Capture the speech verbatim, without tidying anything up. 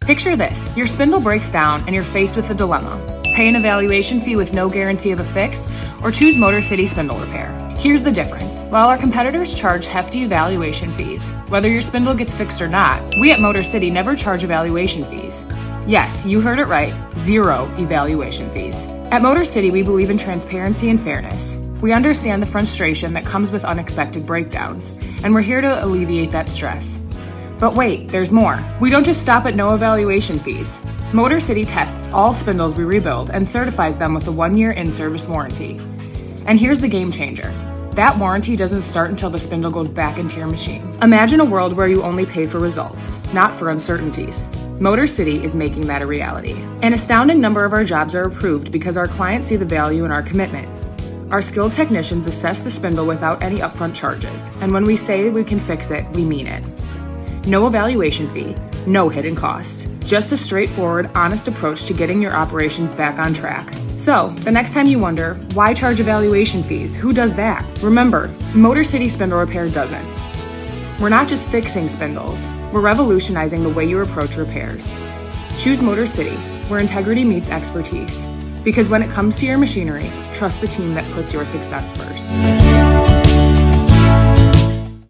Picture this, your spindle breaks down and you're faced with a dilemma. Pay an evaluation fee with no guarantee of a fix, or choose Motor City Spindle Repair. Here's the difference. While our competitors charge hefty evaluation fees, whether your spindle gets fixed or not, we at Motor City never charge evaluation fees. Yes, you heard it right, zero evaluation fees. At Motor City, we believe in transparency and fairness. We understand the frustration that comes with unexpected breakdowns, and we're here to alleviate that stress. But wait, there's more. We don't just stop at no evaluation fees. Motor City tests all spindles we rebuild and certifies them with a one-year in-service warranty. And here's the game changer. That warranty doesn't start until the spindle goes back into your machine. Imagine a world where you only pay for results, not for uncertainties. Motor City is making that a reality. An astounding number of our jobs are approved because our clients see the value in our commitment. Our skilled technicians assess the spindle without any upfront charges, and when we say we can fix it, we mean it. No evaluation fee, no hidden cost. Just a straightforward, honest approach to getting your operations back on track. So, the next time you wonder, why charge evaluation fees? Who does that? Remember, Motor City Spindle Repair doesn't. We're not just fixing spindles, we're revolutionizing the way you approach repairs. Choose Motor City, where integrity meets expertise. Because when it comes to your machinery, trust the team that puts your success first.